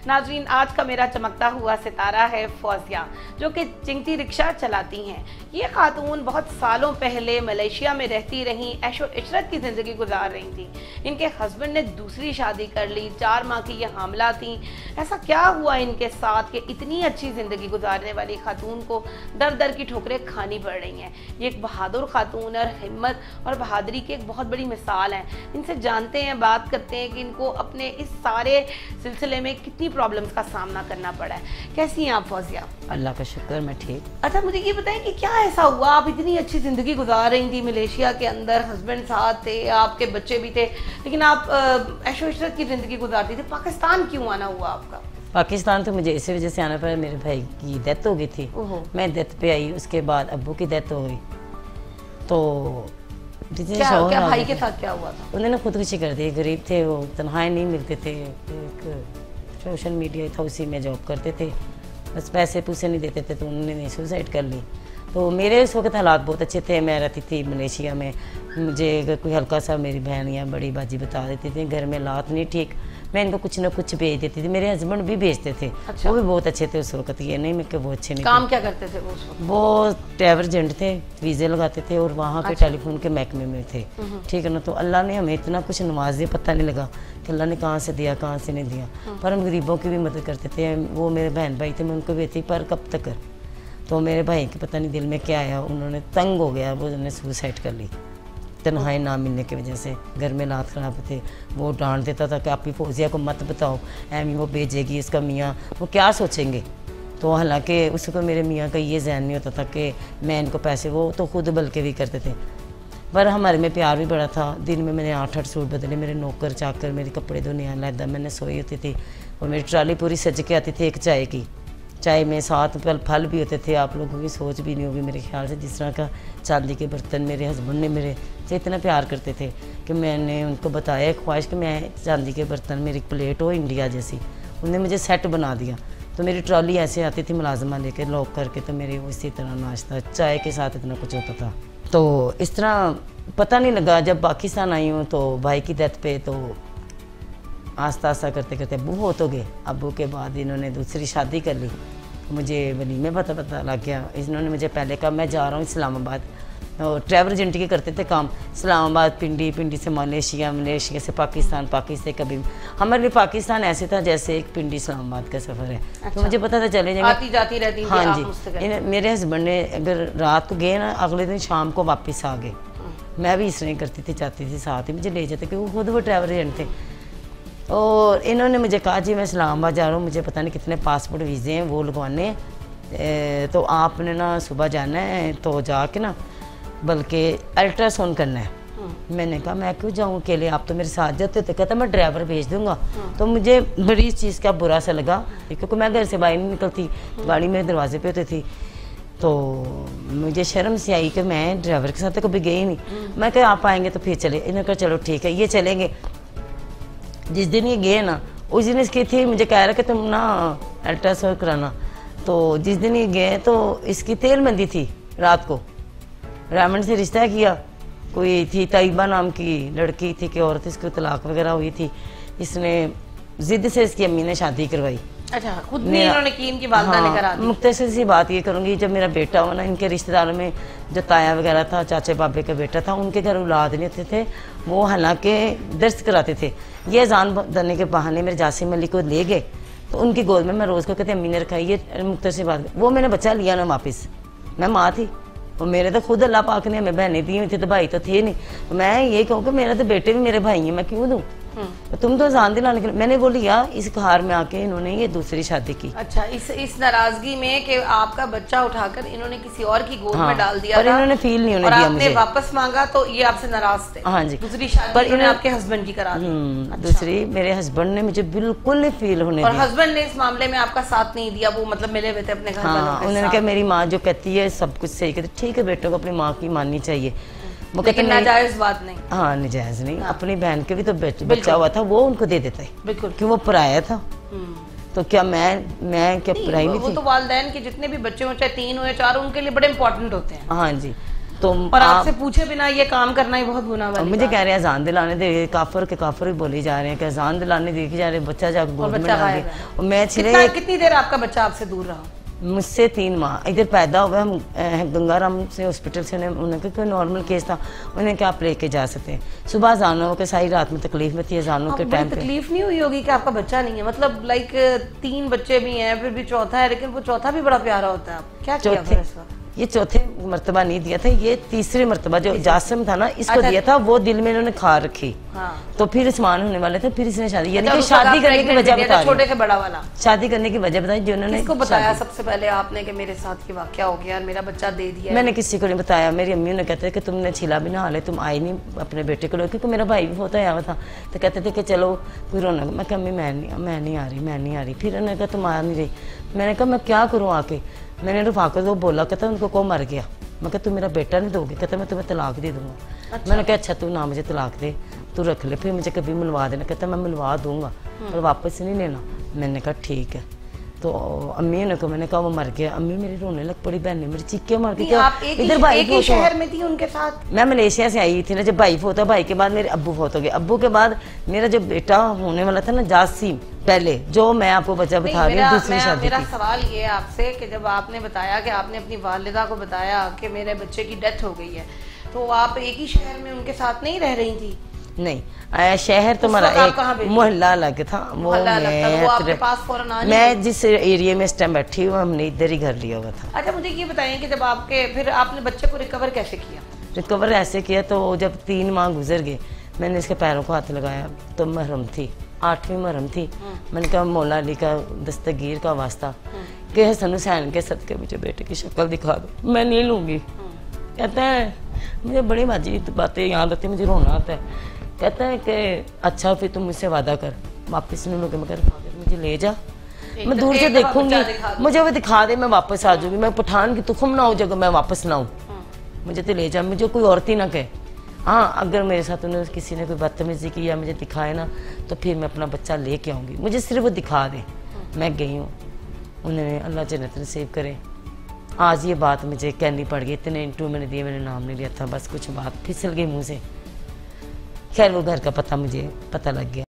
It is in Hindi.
नाजरीन, आज का मेरा चमकता हुआ सितारा है फौजिया, जो कि चिंगटी रिक्शा चलाती हैं। ये खातून बहुत सालों पहले मलेशिया में रहती रहीं, ऐशो इशरत की ज़िंदगी गुजार रही थी। इनके हस्बैंड ने दूसरी शादी कर ली, 4 माह की ये हामला थी। ऐसा क्या हुआ इनके साथ कि इतनी अच्छी ज़िंदगी गुजारने वाली खातून को दर दर की ठोकरें खानी पड़ रही हैं। ये एक बहादुर खातून और हिम्मत और बहादुरी की एक बहुत बड़ी मिसाल है। इनसे जानते हैं, बात करते हैं कि इनको अपने इस सारे सिलसिले में कितनी प्रॉब्लम्स का सामना करना पड़ा है। कैसी हैं आप फौजिया? अल्लाह का शुक्र, मैं ठीक। अच्छा, मुझे ये बताएं कि क्या ऐसा हुआ, आप इतनी अच्छी ज़िंदगी गुजार रही थी मलेशिया के अंदर, हस्बैंड साथ थे, आपके बच्चे भी थे, लेकिन आप ऐशो इशरत की ज़िंदगी गुजारती थी, पाकिस्तान क्यों आना हुआ आपका? पाकिस्तान तो मुझे इसी वजह से आना पड़ा, मेरे भाई की डेथ हो गई थी। मैं डेथ पे आई, उसके बाद अब्बू की डेथ हो गई। तो क्या भाई के साथ क्या हुआ था? उन्होंने खुदकुशी कर दी। गरीब थे वो, तनख्वाहें नहीं मिलते थे, एक सोशल मीडिया था उसी में जॉब करते थे, बस पैसे पूसे नहीं देते थे, तो उन्होंने सुसाइड कर ली। तो मेरे उस वक्त हालात बहुत अच्छे थे, मैं रहती थी मलेशिया में। मुझे अगर कोई हल्का सा मेरी बहन या बड़ी बाजी बता देती थी घर में हालात नहीं ठीक, मैं इनको कुछ ना कुछ भेज देती थी। मेरे हस्बैंड भी भेजते थे। अच्छा। वो भी बहुत अच्छे थे उस वक्त, ये नहीं मैं कि वो अच्छे नहीं। काम क्या करते थे वो उस वक्त? वो ट्रैवल एजेंट थे, वीज़े लगाते थे और वहाँ पे टेलीफोन के महकमे में थे। ठीक है ना। तो अल्लाह ने हमें इतना कुछ नवाज दिया, पता नहीं लगा कि अल्लाह ने कहाँ से दिया कहाँ से नहीं दिया। पर हम गरीबों की भी मदद करते थे। वो मेरे बहन भाई थे, मैं उनको भी थी, पर कब तक कर। तो मेरे भाई के पता नहीं दिल में क्या आया, उन्होंने तंग हो गया, वो उन्होंने सुसाइड कर ली। तनख्वाही ना मिलने की वजह से घर में हालात ख़राब थे। वो डांट देता था कि आप ही फौजिया को मत बताओ, एम वो भेजेगी इसका मियाँ, वो क्या सोचेंगे। तो हालांकि उसको मेरे मियाँ का ये ज़हन नहीं होता था कि मैं इनको पैसे, वो तो खुद बल्कि भी करते थे। पर हमारे में प्यार भी बड़ा था। दिन में मैंने 8-8 सूट बदले, मेरे नौकर चाकर मेरे कपड़े धोने अलहदा, मैंने सोई होती थी और मेरी ट्राली पूरी सज के आती थी एक चाय की। चाय में 7 फल भी होते थे। आप लोगों की सोच भी नहीं होगी मेरे ख्याल से, जिस तरह का चांदी के बर्तन मेरे हस्बैंड ने मेरे से इतना प्यार करते थे कि मैंने उनको बताया ख्वाहिश कि मैं चांदी के बर्तन, मेरी प्लेट हो इंडिया जैसी। उन्होंने मुझे सेट बना दिया। तो मेरी ट्रॉली ऐसे आती थी मुलाजमा लेके लॉक करके, तो मेरे इसी तरह नाश्ता चाय के साथ इतना कुछ होता था। तो इस तरह पता नहीं लगा। जब पाकिस्तान आई हूँ तो भाई की डेथ पे तो आस्ता आस्ता करते करते अब्बू हो तो गए। अब्बू के बाद इन्होंने दूसरी शादी कर ली। मुझे वली में पता लग गया। इन्होंने मुझे पहले कहा मैं जा रहा हूँ इस्लामाबाद, और ट्रैवल एजेंट के करते थे काम। इस्लामाबाद, पिंडी, पिंडी से मलेशिया, मलेशिया से पाकिस्तान, पाकिस्तान से कभी। हमारे लिए पाकिस्तान ऐसे था जैसे एक पिंडी इस्लामाबाद का सफ़र है। अच्छा। तो मुझे पता था चले जाएंगे, आती जाती रहती। हाँ जी। मेरे हस्बैंड ने अगर रात को गए ना, अगले दिन शाम को वापस आ गए। मैं भी इस तरह करती थी, चाहती थी साथ ही मुझे ले जाते, क्योंकि खुद वो ट्रैवल एजेंट थे। और इन्होंने मुझे कहा जी मैं इस्लामाबाद जा रहा हूँ, मुझे पता नहीं कितने पासपोर्ट वीज़े हैं वो लगवाने हैं, तो आपने ना सुबह जाना है, तो जाके ना बल्कि अल्ट्रासाउंड करना है। मैंने कहा मैं क्यों जाऊँ अकेले, आप तो मेरे साथ जाते थे। कहता मैं ड्राइवर भेज दूँगा। तो मुझे बड़ी इस चीज़ का बुरा सा लगा, क्योंकि मैं घर से बाहर नहीं निकलती, गाड़ी मेरे दरवाजे पे होती थी। तो मुझे शर्म से आई कि मैं ड्राइवर के साथ तो कभी गई नहीं। मैं कहा आप आएंगे तो फिर चले। इन्होंने कहा चलो ठीक है, ये चलेंगे। जिस दिन ये गए ना, उस दिन इसकी थी, मुझे कह रहा कि तुम ना अल्ट्रासाउंड कराना। तो जिस दिन ये गए तो इसकी तेलबंदी थी। रात को रामन से रिश्ता किया, कोई थी तैयबा नाम की लड़की थी कि औरत, इसकी तलाक वगैरह हुई थी। इसने जिद से इसकी अम्मी ने शादी करवाई। अच्छा, खुद नहीं इन्होंने की, इनकी वालिदा ने करा दी। मुख्तसर सी बात ये करूँगी, जब मेरा बेटा हुआ ना, इनके रिश्तेदारों में जो ताया वगैरह था, चाचे बाबे का बेटा था, उनके घर औलाद नहीं होते थे। वो हालांकि दर्द कराते थे। ये अजान देने के बहाने मेरे जासिम अली को ले गए, तो उनकी गोद में मैं रोज़ को कहते अम्मी ने रखा। ये मुख्तसर सी बात, वो मैंने बच्चा लिया ना वापस, मैं माँ थी। और मेरे तो खुद अल्लाह पाक ने हमें बहनें दी हुई थी, तो भाई तो थे नहीं। तो मैं ये कहूँ कि मेरे तो बेटे भी मेरे भाई हैं, मैं क्यों दूँ। तुम तो अजान दिलाने के लिए। मैंने बोली यार इस कार में आके इन्होंने ये दूसरी शादी की। अच्छा, इस नाराजगी में कि आपका बच्चा उठाकर इन्होंने किसी और की गोद में डाल दिया और इन्होंने फील नहीं होने दिया मुझे। आपने वापस मांगा तो ये आपसे नाराज थे। हाँ जी। दूसरी शादी पर इन्होंने आपके हस्बैंड की करा दी। अच्छा। दूसरी मेरे हस्बैंड ने मुझे बिल्कुल नहीं फील होने दिया। और हस्बैंड ने इस मामले में आपका साथ नहीं दिया, वो मतलब मिले हुए थे अपने घर वालों के साथ। उन्होंने कहा मेरी माँ जो कहती है सब कुछ सही कहती, ठीक है बेटों को अपनी माँ की माननी चाहिए। वो कहते नाजायज बात नहीं। हाँ नाजायज नहीं। अपनी बहन के भी तो बच्चा हुआ था, वो उनको दे देता है। बिल्कुल। क्यों, वो पराया था। तो क्या मैं क्या पराई नहीं थी। वो तो वालिदैन के जितने भी बच्चे हो, चाहे 3 हो या 4, उनके लिए बड़े इंपॉर्टेंट होते हैं। हाँ जी। तो और आपसे पूछे बिना ये काम करना ही बहुत गुनाह वाली मुझे कह रहे हैं अजान दिलाने दे, काफर के काफर ही बोले जा रहे हैं कि अजान दिलाने देखी जा रहे हैं, बच्चा जाकर गोद में डाल दिया। और मैं कितनी देर आपका बच्चा आपसे दूर रहा? मुझसे 3 माह इधर पैदा हुआ। हम गंगाराम से हॉस्पिटल से उन्होंने कहा कोई नॉर्मल केस था, उन्हें क्या आप लेके जा सकते हैं। सुबह अजानों के सारी रात में तकलीफ में थी, अजानों के टाइम पे तकलीफ नहीं हुई होगी कि आपका बच्चा नहीं है, मतलब लाइक 3 बच्चे भी हैं फिर भी चौथा है, लेकिन वो चौथा भी बड़ा प्यारा होता है। आप क्या किया फिर इस वक्त? ये चौथे मर्तबा नहीं दिया था, ये तीसरे मर्तबा जो जासिम था ना इसको दिया था, वो दिल में इन्होंने खा रखी। तो फिर इस्मान होने वाले थे, फिर इसने शादी, यानी कि शादी करने की वजह बता रही, छोटे से बड़ा वाला शादी करने की वजह बताई जो उन्होंने। किसको बताया सबसे पहले आपने कि मेरे साथ ये वाकया हो गया और मेरा बच्चा दे दिया? मैंने किसी को नहीं बताया। मेरी अम्मी ने कहते कि तुमने छिला भी नहा ले, तुम आई नहीं अपने बेटे को, क्योंकि मेरा भाई भी होता आया था। तो कहते थे कि चलो कोई रोना, मैं कहा अम्मी मैं नहीं आ रही। फिर उन्होंने कहा तुम आ नहीं रही। मैंने कहा मैं क्या करूँ आके। मैंने रफाक को बोला, कहता उनको को मर गया। मैं कहा तू मेरा बेटा नहीं दोगी? कहता मैं तुम्हें तलाक दे दूंगा। मैंने कहा अच्छा तू ना मुझे तलाक दे, तू रख ले, फिर मुझे कभी मिलवा देना। कहता मैं मिलवा दूंगा पर वापस नहीं लेना। मैंने कहा ठीक है। तो अम्मी ने कहा, मैंने कहा वो मर गया। अम्मी मेरी रोने लग पड़ी, बहन मेरी चीखे मार के। इधर भाई एक ही शहर में थी उनके साथ? मैं मलेशिया से आई थी ना जब भाई फोत, भाई के बाद मेरे अब्बू फोत हो गए। अब्बू के बाद मेरा जो बेटा होने वाला था ना जासिम, पहले जो मैं आपको बच्चा बता रही हूँ दूसरी शादी। मेरा सवाल ये है आपसे कि जब आपने बताया कि आपने अपनी वालिदा को बताया कि मेरे बच्चे की डेथ हो गई है, तो आप एक ही शहर में उनके साथ नहीं रह रही थी? नहीं, शहर तो हमारा एक मोहल्ला अलग था। वो मैं जिस एरिया में इस टाइम बैठी हूँ हमने इधर ही घर लिया हुआ था। अच्छा मुझे ये बताइए कि जब आपके फिर आपने बच्चे को रिकवर कैसे किया? रिकवर ऐसे किया तो जब 3 माह गुजर गए, मैंने इसके पैरों को हाथ लगाया तो महरम थी, 8वीं महरम थी। मैंने कहा मौला अली का दस्तगीर का वास्ता कि हसन हुसैन के सदके मुझे बेटे की शक्ल दिखा दो, मैं नहीं लूँगी। कहता है मुझे बड़ी बाजी बातें याद आती, मुझे रोना आता है। कहता है कि अच्छा फिर तुम मुझसे वादा कर वापस नहीं लोगे। मगर मुझे ले जा, मैं दूर से देखूंगी, मुझे वो दिखा दे, मैं वापस आ जाऊंगी। मैं पठान की तुखम ना हो जगह मैं वापस ना हूँ, मुझे तो ले जा, मुझे कोई औरत ही ना कहे। हाँ अगर मेरे साथ उन्हें किसी ने कोई बदतमीजी की या मुझे दिखाए ना तो फिर मैं अपना बच्चा लेके आऊँगी, मुझे सिर्फ वो दिखा दे। मैं गई हूँ, उन्होंने अल्लाह जन्नत नसीब करे। आज ये बात मुझे कहनी पड़ गई, इतने इंटरव्यू मैंने दिए, मैंने नाम नहीं लिया था, बस कुछ बात फिसल गई मुँह से। खैर वो घर का पता मुझे पता लग गया।